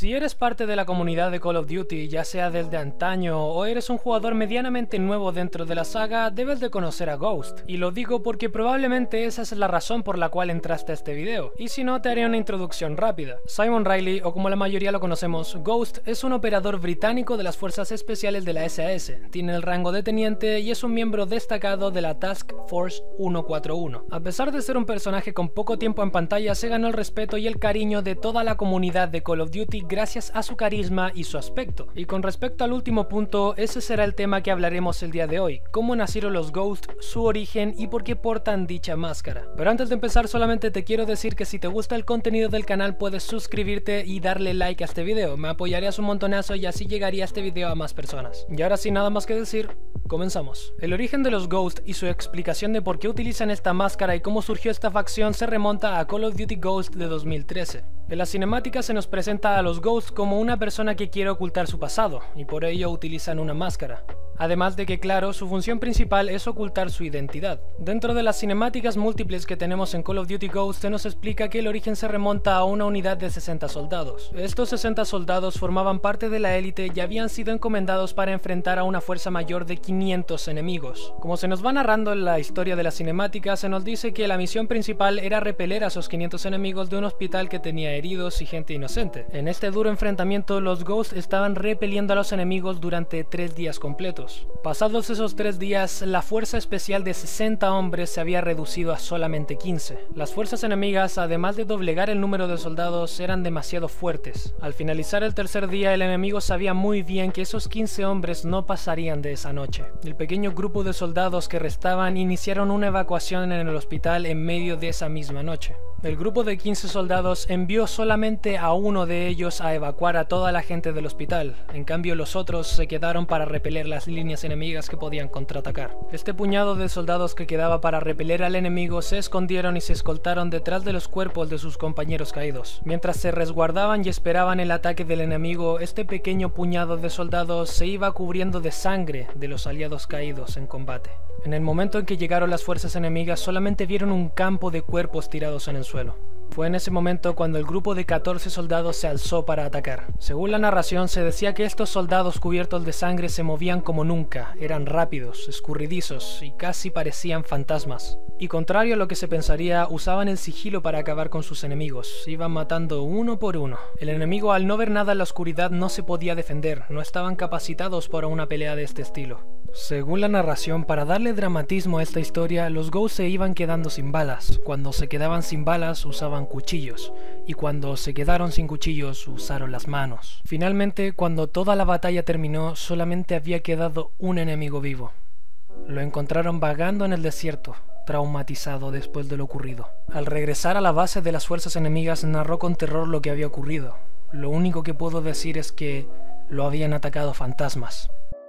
Si eres parte de la comunidad de Call of Duty, ya sea desde antaño o eres un jugador medianamente nuevo dentro de la saga, debes de conocer a Ghost. Y lo digo porque probablemente esa es la razón por la cual entraste a este video. Y si no, te haré una introducción rápida. Simon Riley, o como la mayoría lo conocemos, Ghost, es un operador británico de las fuerzas especiales de la SAS. Tiene el rango de teniente y es un miembro destacado de la Task Force 141. A pesar de ser un personaje con poco tiempo en pantalla, se ganó el respeto y el cariño de toda la comunidad de Call of Duty gracias a su carisma y su aspecto. Y con respecto al último punto, ese será el tema que hablaremos el día de hoy: cómo nacieron los Ghost, su origen y por qué portan dicha máscara. Pero antes de empezar, solamente te quiero decir que si te gusta el contenido del canal puedes suscribirte y darle like a este video, me apoyarías un montonazo y así llegaría este video a más personas. Y ahora sin nada más que decir, comenzamos. El origen de los Ghost y su explicación de por qué utilizan esta máscara y cómo surgió esta facción se remonta a Call of Duty Ghost de 2013. En la cinemática se nos presenta a los Ghost como una persona que quiere ocultar su pasado, y por ello utilizan una máscara. Además de que, claro, su función principal es ocultar su identidad. Dentro de las cinemáticas múltiples que tenemos en Call of Duty Ghost se nos explica que el origen se remonta a una unidad de 60 soldados. Estos 60 soldados formaban parte de la élite y habían sido encomendados para enfrentar a una fuerza mayor de 500 enemigos. Como se nos va narrando en la historia de la cinemática, se nos dice que la misión principal era repeler a esos 500 enemigos de un hospital que tenía heridos y gente inocente. En este duro enfrentamiento, los Ghost estaban repeliendo a los enemigos durante 3 días completos. Pasados esos 3 días, la fuerza especial de 60 hombres se había reducido a solamente 15. Las fuerzas enemigas, además de doblegar el número de soldados, eran demasiado fuertes. Al finalizar el tercer día, el enemigo sabía muy bien que esos 15 hombres no pasarían de esa noche. El pequeño grupo de soldados que restaban iniciaron una evacuación en el hospital en medio de esa misma noche. El grupo de 15 soldados envió solamente a uno de ellos a evacuar a toda la gente del hospital. En cambio, los otros se quedaron para repeler las líneas enemigas que podían contraatacar. Este puñado de soldados que quedaba para repeler al enemigo se escondieron y se escoltaron detrás de los cuerpos de sus compañeros caídos. Mientras se resguardaban y esperaban el ataque del enemigo, este pequeño puñado de soldados se iba cubriendo de sangre de los aliados caídos en combate. En el momento en que llegaron las fuerzas enemigas, solamente vieron un campo de cuerpos tirados en el suelo. Fue en ese momento cuando el grupo de 14 soldados se alzó para atacar. Según la narración, se decía que estos soldados cubiertos de sangre se movían como nunca, eran rápidos, escurridizos y casi parecían fantasmas. Y contrario a lo que se pensaría, usaban el sigilo para acabar con sus enemigos, iban matando uno por uno. El enemigo, al no ver nada en la oscuridad, no se podía defender, no estaban capacitados para una pelea de este estilo. Según la narración, para darle dramatismo a esta historia, los Ghost se iban quedando sin balas. Cuando se quedaban sin balas, usaban cuchillos, y cuando se quedaron sin cuchillos, usaron las manos. Finalmente, cuando toda la batalla terminó, solamente había quedado un enemigo vivo. Lo encontraron vagando en el desierto, traumatizado después de lo ocurrido. Al regresar a la base de las fuerzas enemigas, narró con terror lo que había ocurrido. Lo único que puedo decir es que lo habían atacado fantasmas.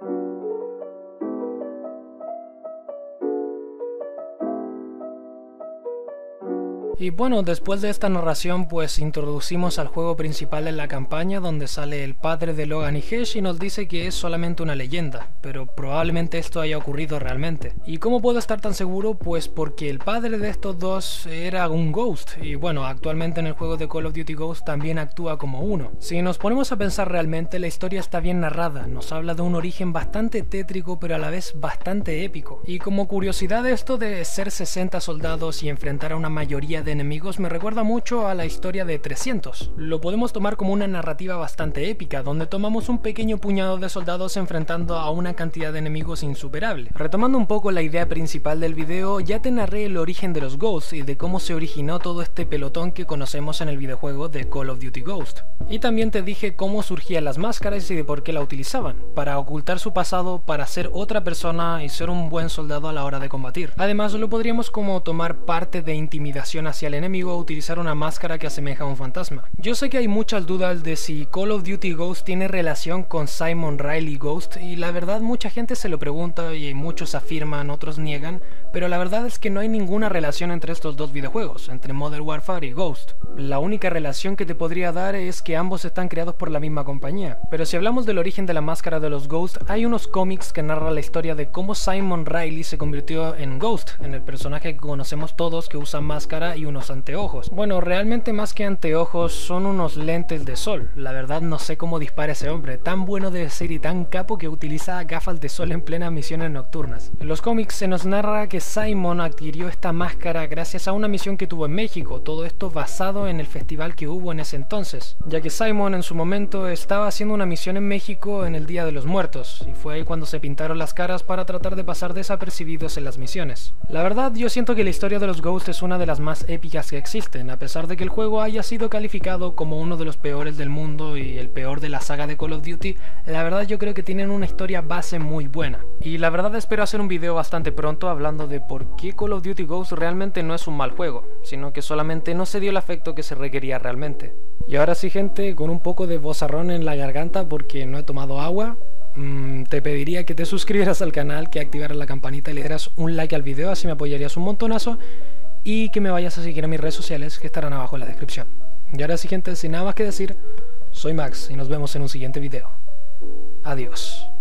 Y bueno, después de esta narración pues introducimos al juego principal en la campaña, donde sale el padre de Logan y Hesh y nos dice que es solamente una leyenda, pero probablemente esto haya ocurrido realmente. ¿Y cómo puedo estar tan seguro? Pues porque el padre de estos dos era un Ghost, y bueno, actualmente en el juego de Call of Duty Ghost también actúa como uno. Si nos ponemos a pensar realmente, la historia está bien narrada, nos habla de un origen bastante tétrico pero a la vez bastante épico. Y como curiosidad, esto de ser 60 soldados y enfrentar a una mayoría de enemigos me recuerda mucho a la historia de 300. Lo podemos tomar como una narrativa bastante épica, donde tomamos un pequeño puñado de soldados enfrentando a una cantidad de enemigos insuperable. Retomando un poco la idea principal del video, ya te narré el origen de los Ghosts y de cómo se originó todo este pelotón que conocemos en el videojuego de Call of Duty Ghost. Y también te dije cómo surgían las máscaras y de por qué la utilizaban, para ocultar su pasado, para ser otra persona y ser un buen soldado a la hora de combatir. Además, lo podríamos como tomar parte de intimidación hacia el enemigo a utilizar una máscara que asemeja a un fantasma. Yo sé que hay muchas dudas de si Call of Duty Ghost tiene relación con Simon Riley Ghost, y la verdad mucha gente se lo pregunta y muchos afirman, otros niegan, pero la verdad es que no hay ninguna relación entre estos dos videojuegos, entre Modern Warfare y Ghost. La única relación que te podría dar es que ambos están creados por la misma compañía. Pero si hablamos del origen de la máscara de los Ghost, hay unos cómics que narran la historia de cómo Simon Riley se convirtió en Ghost, en el personaje que conocemos todos que usa máscara y unos anteojos. Bueno, realmente más que anteojos son unos lentes de sol. La verdad no sé cómo dispara ese hombre, tan bueno debe ser y tan capo que utiliza gafas de sol en plenas misiones nocturnas. En los cómics se nos narra que Simon adquirió esta máscara gracias a una misión que tuvo en México, todo esto basado en el festival que hubo en ese entonces, ya que Simon en su momento estaba haciendo una misión en México en el Día de los Muertos, y fue ahí cuando se pintaron las caras para tratar de pasar desapercibidos en las misiones. La verdad, yo siento que la historia de los Ghosts es una de las más épicas que existen, a pesar de que el juego haya sido calificado como uno de los peores del mundo y el peor de la saga de Call of Duty. La verdad yo creo que tienen una historia base muy buena. Y la verdad espero hacer un video bastante pronto hablando de por qué Call of Duty Ghosts realmente no es un mal juego, sino que solamente no se dio el efecto que se requería realmente. Y ahora sí, gente, con un poco de vozarrón en la garganta porque no he tomado agua, te pediría que te suscribieras al canal, que activaras la campanita y le dieras un like al video, así me apoyarías un montonazo, y que me vayas a seguir en mis redes sociales que estarán abajo en la descripción. Y ahora sí, gente, sin nada más que decir, soy Max y nos vemos en un siguiente video. Adiós.